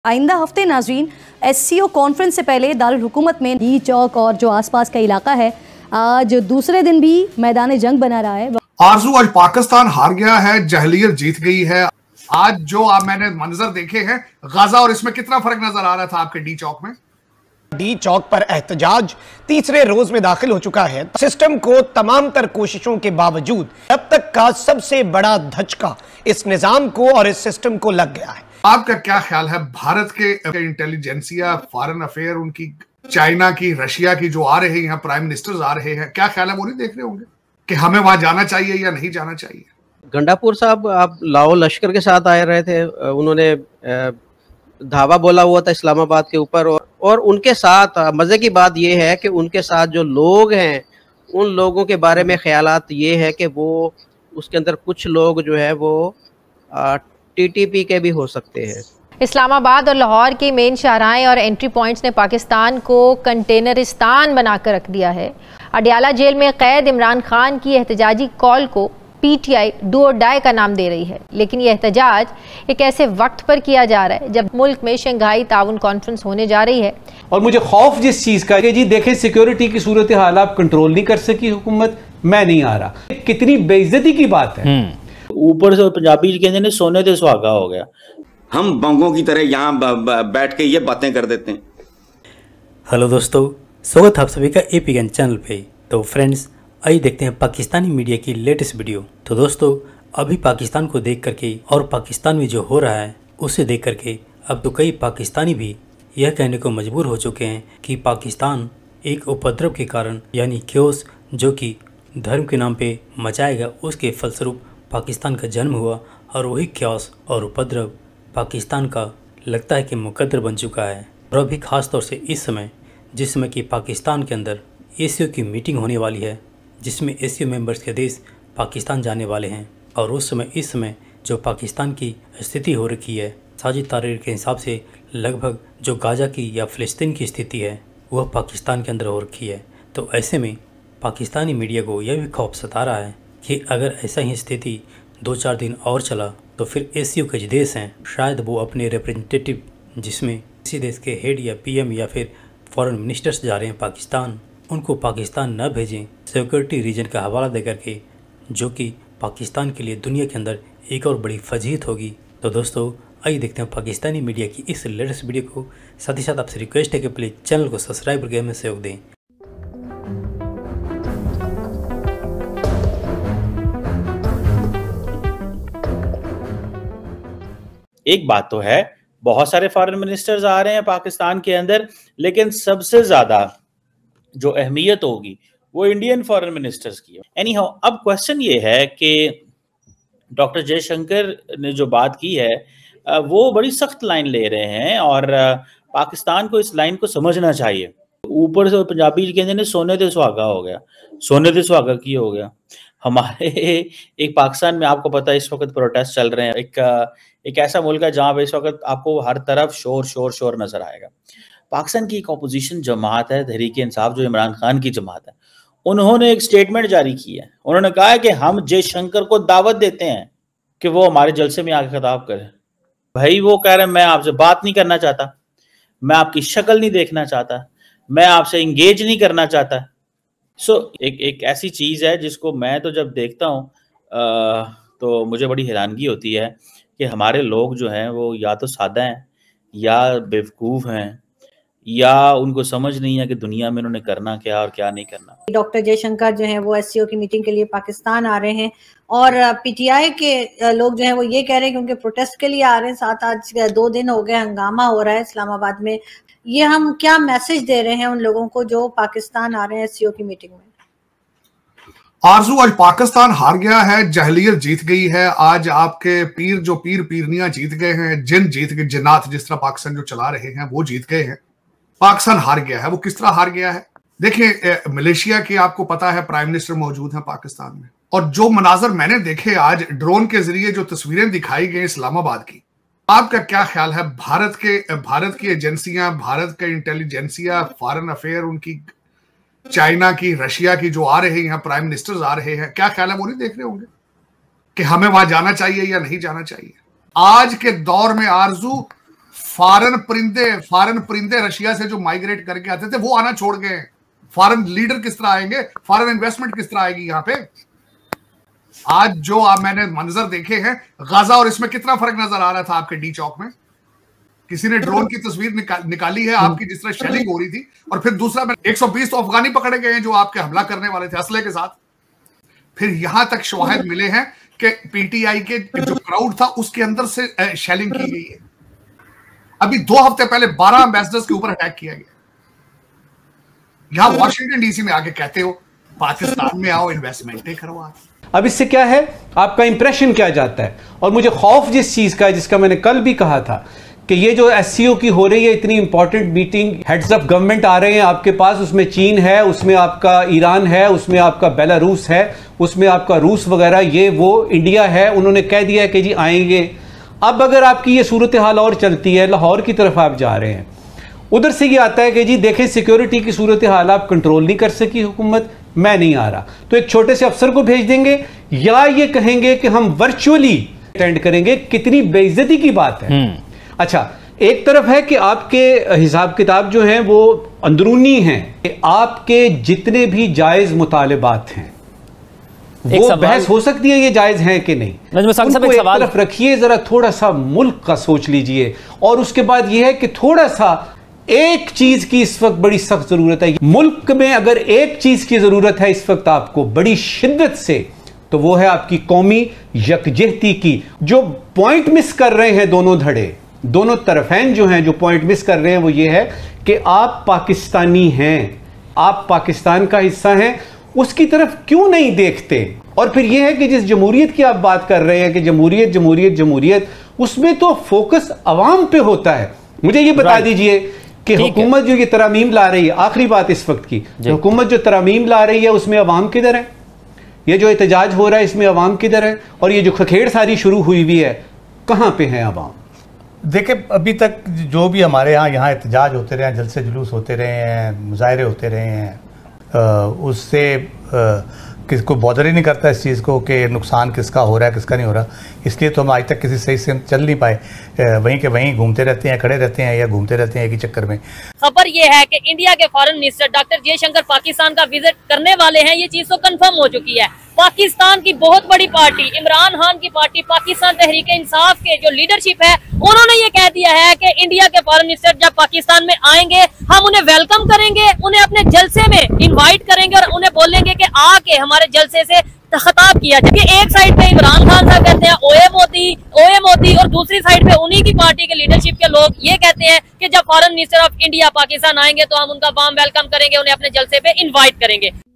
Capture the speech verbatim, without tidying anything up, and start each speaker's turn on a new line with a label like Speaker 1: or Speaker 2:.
Speaker 1: आइंदा हफ्ते नाजरीन एससीओ कॉन्फ्रेंस से पहले दारुल हुकूमत में डी चौक और जो आसपास का इलाका है आज दूसरे दिन भी मैदान जंग बना रहा है।
Speaker 2: आरजू, आज पाकिस्तान हार गया है, जहलियत जीत गई है। आज जो आप मैंने मंजर देखे हैं गाजा और इसमें कितना फर्क नजर आ रहा था आपके डी चौक में।
Speaker 3: डी चौक पर एहतजाज तीसरे रोज में दाखिल हो चुका है। सिस्टम को तमाम तर कोशिशों के बावजूद अब तक का सबसे बड़ा धचका इस निजाम को और इस सिस्टम को लग गया है।
Speaker 2: आपका क्या ख्याल है, भारत के इंटेलिजेंसिया, फॉरेन अफेयर उनकी, चाइना की, रशिया की जो आ रहे हैं, प्राइम मिनिस्टर्स आ रहे हैं, क्या ख्याल है वो नहीं देख रहे होंगे कि हमें वहां जाना चाहिए या नहीं जाना चाहिए?
Speaker 4: गंडापुर साहब आप लाओ लश्कर के साथ आए रहे थे, उन्होंने धावा बोला हुआ था इस्लामाबाद के ऊपर, और, और उनके साथ मजे की बात यह है कि उनके साथ जो लोग हैं उन लोगों के बारे में ख्यालात ये है कि वो उसके अंदर कुछ लोग जो है वो टीटीपी के भी हो सकते हैं।
Speaker 5: इस्लामाबाद और लाहौर की मेन शाहराहें और एंट्री पॉइंट्स ने पाकिस्तान को कंटेनरिस्तान बनाकर रख दिया है। अडयाला जेल में कैद इमरान खान की एहतजाजी कॉल को पीटीआई डू और डाई का नाम दे रही है, लेकिन यह एहतजाज एक ऐसे वक्त पर किया जा रहा है जब मुल्क में शंघाई ताउन कॉन्फ्रेंस होने जा रही है। और
Speaker 6: मुझे खौफ जिस चीज़ का है, जी देखें सिक्योरिटी की सूरत हाल आप कंट्रोल नहीं कर सकी हुकूमत, मैं नहीं आ रहा, कितनी बेइज्जती की बात है।
Speaker 7: ऊपर से पंजाबी कहते हैं सोने ते सुहागा हो गया।
Speaker 8: हम बंगों की तरह यहाँ बैठ के ये बातें कर देते हैं।
Speaker 9: हेलो दोस्तों, स्वागत है आप सभी का एपीएन चैनल पे। तो फ्रेंड्स, आइए देखते हैं पाकिस्तानी मीडिया की लेटेस्ट वीडियो। तो दोस्तों, अभी पाकिस्तान को देख करके और पाकिस्तान में जो हो रहा है उसे देख करके अब तो कई पाकिस्तानी भी यह कहने को मजबूर हो चुके हैं कि पाकिस्तान एक उपद्रव के कारण, यानी क्योस जो कि धर्म के नाम पे मचाएगा, उसके फलस्वरूप पाकिस्तान का जन्म हुआ और वही क्योस और उपद्रव पाकिस्तान का लगता है कि मुकद्दर बन चुका है। और अभी ख़ास तौर से इस समय, जिस समय कि पाकिस्तान के अंदर एसीओ की मीटिंग होने वाली है, जिसमें एसीओ मेंबर्स के देश पाकिस्तान जाने वाले हैं, और उस समय इस समय जो पाकिस्तान की स्थिति हो रखी है, साजिद तारीर के हिसाब से लगभग जो गाजा की या फ़लस्तीन की स्थिति है वह पाकिस्तान के अंदर हो रखी है। तो ऐसे में पाकिस्तानी मीडिया को यह भी खौफ सता रहा है कि अगर ऐसा ही स्थिति दो चार दिन और चला तो फिर एसीओ के जो देश हैं शायद वो अपने रिप्रेजेंटेटिव, जिसमें किसी देश के हेड या पीएम या फिर फॉरेन मिनिस्टर्स जा रहे हैं पाकिस्तान, उनको पाकिस्तान न भेजें सिक्योरिटी रीजन का हवाला दे करके, जो कि पाकिस्तान के लिए दुनिया के अंदर एक और बड़ी फजीहत होगी। तो दोस्तों, आइए देखते हैं पाकिस्तानी मीडिया की इस लेटेस्ट वीडियो को। साथ ही साथ आपसे रिक्वेस्ट है कि प्लीज़ चैनल को सब्सक्राइब करके हमें सहयोग दें।
Speaker 7: एक बात तो है, बहुत सारे फॉरेन मिनिस्टर्स आ रहे हैं पाकिस्तान के अंदर, लेकिन सबसे ज्यादा जो अहमियत होगी वो इंडियन फॉरेन मिनिस्टर्स की है। एनी हाउ, अब क्वेश्चन ये है कि डॉक्टर जयशंकर ने जो बात की है वो बड़ी सख्त लाइन ले रहे हैं और पाकिस्तान को इस लाइन को समझना चाहिए। ऊपर से पंजाबी कहते हैं सोने ते सुहागा हो गया। सोने ते सुहागा की हो गया? हमारे एक पाकिस्तान में आपको पता है इस वक्त प्रोटेस्ट चल रहे हैं। एक एक ऐसा मुल्क है जहाँ पे इस वक्त आपको हर तरफ शोर शोर शोर नजर आएगा। पाकिस्तान की एक अपोजिशन जमात है तहरीक इंसाफ, जो इमरान खान की जमात है, उन्होंने एक स्टेटमेंट जारी की है। उन्होंने कहा है कि हम जयशंकर को दावत देते हैं कि वो हमारे जलसे में आके खिताब करें। भाई वो कह रहे हैं मैं आपसे बात नहीं करना चाहता, मैं आपकी शक्ल नहीं देखना चाहता, मैं आपसे इंगेज नहीं करना चाहता। सो so, एक एक ऐसी चीज़ है जिसको मैं तो जब देखता हूँ तो मुझे बड़ी हैरानगी होती है कि हमारे लोग जो हैं वो या तो सादा हैं या बेवकूफ़ हैं या उनको समझ नहीं है कि दुनिया में उन्होंने करना क्या और क्या नहीं करना।
Speaker 10: डॉक्टर जयशंकर जो हैं वो एससीओ की मीटिंग के लिए पाकिस्तान आ रहे हैं और पीटीआई के लोग जो हैं वो ये कह रहे हैं क्योंकि प्रोटेस्ट के लिए आ रहे हैं, साथ आज दो दिन हो गए हंगामा हो रहा है इस्लामाबाद में, ये हम क्या मैसेज दे रहे हैं उन लोगों को जो पाकिस्तान आ रहे हैं एससीओ की मीटिंग में?
Speaker 2: आरजू, आज पाकिस्तान हार गया है, जहलियत जीत गई है। आज आपके पीर जो पीर पीरनियां जीत गए हैं, जिन जीत गए, जिन्नात जिस तरह पाकिस्तान जो चला रहे हैं वो जीत गए हैं। पाकिस्तान हार गया है। वो किस तरह हार गया है? देखिए, मलेशिया के आपको पता है प्राइम मिनिस्टर मौजूद हैं पाकिस्तान में, और जो मनाजर मैंने देखे आज ड्रोन के जरिए जो तस्वीरें दिखाई गई इस्लामाबाद की, आपका क्या ख्याल है? भारत के भारत की एजेंसियां, भारत के इंटेलिजेंसिया, फॉरेन अफेयर उनकी, चाइना की, रशिया की जो आ रहे हैं, प्राइम मिनिस्टर्स आ रहे हैं, क्या ख्याल है वो नहीं देख रहे होंगे कि हमें वहां जाना चाहिए या नहीं जाना चाहिए? आज के दौर में आरजू फॉरेन परिंदे फॉरेन परिंदे रशिया से जो माइग्रेट करके आते थे वो आना छोड़ गए। फॉरेन लीडर किस तरह आएंगे, फॉरेन इन्वेस्टमेंट किस तरह आएगी यहाँ पे। आज जो आप मैंने मंजर देखे हैं गाजा और इसमें कितना फर्क नजर आ रहा था आपके डी चौक में। किसी ने ड्रोन की तस्वीर निका, निकाली है आपकी जिस तरह शेलिंग हो रही थी, और फिर दूसरा में एक सौ बीस तो अफगानी पकड़े गए हैं जो आपके हमला करने वाले थे असले के साथ। फिर यहां तक शवाहिद मिले हैं कि पीटीआई के जो क्राउड था उसके अंदर से शेलिंग की गई है। अभी दो हफ्ते पहले बारह एम्बेसडर्स के ऊपर अटैक किया गया। यहां वॉशिंगटन डीसी में आके कहते हो पाकिस्तान में आओ इन्वेस्टमेंट करो। आप
Speaker 6: अब इससे क्या है, आपका इंप्रेशन क्या जाता है। और मुझे खौफ जिस चीज का है, जिसका मैंने कल भी कहा था कि ये जो एससीओ की हो रही है इतनी important meeting, heads of government आ रहे हैं आपके पास, उसमें चीन है, उसमें आपका ईरान है, उसमें आपका बेलारूस है, उसमें आपका रूस वगैरह, ये वो इंडिया है। उन्होंने कह दिया है कि जी आएंगे। अब अगर आपकी ये सूरत हाल और चलती है, लाहौर की तरफ आप जा रहे हैं, उधर से ये आता है कि जी देखें सिक्योरिटी की सूरत हाल आप कंट्रोल नहीं कर सकी हुकूमत, मैं नहीं आ रहा, तो एक छोटे से अफसर को भेज देंगे, या ये कहेंगे कि हम वर्चुअली अटेंड करेंगे। कितनी बेइज्जती की बात है। अच्छा, एक तरफ है कि आपके हिसाब किताब जो हैं वो अंदरूनी हैं, कि आपके जितने भी जायज मुतालिबात हैं वो बहस हो सकती है ये जायज हैं कि नहीं, उनको एक तरफ रखिए, जरा थोड़ा सा मुल्क का सोच लीजिए। और उसके बाद ये है कि थोड़ा सा एक चीज की इस वक्त बड़ी सख्त जरूरत है मुल्क में। अगर एक चीज की जरूरत है इस वक्त आपको बड़ी शिद्दत से, तो वो है आपकी कौमी यकजहती की। जो पॉइंट मिस कर रहे हैं दोनों धड़े, दोनों तरफैन जो हैं, जो पॉइंट मिस कर रहे हैं वो ये है कि आप पाकिस्तानी हैं, आप पाकिस्तान का हिस्सा हैं, उसकी तरफ क्यों नहीं देखते। और फिर यह है कि जिस जमहूरियत की आप बात कर रहे हैं कि जमहूरियत जमहूरियत जमहूरियत, उसमें तो फोकस अवाम पे होता है। मुझे ये बता दीजिए कि हुकूमत जो ये तरामीम ला रही है, आखिरी बात इस वक्त की, हुकूमत जो तरामीम ला रही है उसमें अवाम किधर है? ये जो एहतजाज हो रहा है इसमें अवाम किधर है? और ये जो खखेड़ सारी शुरू हुई हुई है, कहां पे है अवाम?
Speaker 11: देखिए, अभी तक जो भी हमारे यहाँ यहाँ एहतजाज होते रहे हैं, जलसे जुलूस होते रहे हैं, मुजाहरे होते रहे हैं, उससे किसको बॉदर ही नहीं करता इस चीज़ को कि नुकसान किसका हो रहा है किसका नहीं हो रहा। इसलिए तो हम आज तक किसी सही से चल नहीं पाए, वहीं के वहीं घूमते रहते हैं, खड़े रहते हैं या घूमते रहते हैं एक ही चक्कर में।
Speaker 12: खबर ये है कि इंडिया के foreign minister doctor Jaishankar Pakistan का विजिट करने वाले हैं, ये चीज तो कंफर्म हो चुकी है। पाकिस्तान की बहुत बड़ी पार्टी, इमरान खान की पार्टी, पाकिस्तान तहरीक इंसाफ के जो लीडरशिप है, उन्होंने ये कह दिया है कि इंडिया के फॉरेन मिनिस्टर जब पाकिस्तान में आएंगे हम उन्हें वेलकम करेंगे, उन्हें अपने जलसे में इनवाइट करेंगे और उन्हें बोलेंगे कि आके हमारे जलसे से खिताब किया जाए। एक साइड पे इमरान खान साहब कहते हैं ओए मोदी ओए मोदी, और दूसरी साइड पे उन्हीं की पार्टी के लीडरशिप के लोग ये कहते हैं कि जब foreign minister of India Pakistan आएंगे तो हम उनका वार्म वेलकम करेंगे, उन्हें अपने जलसे पे इनवाइट करेंगे।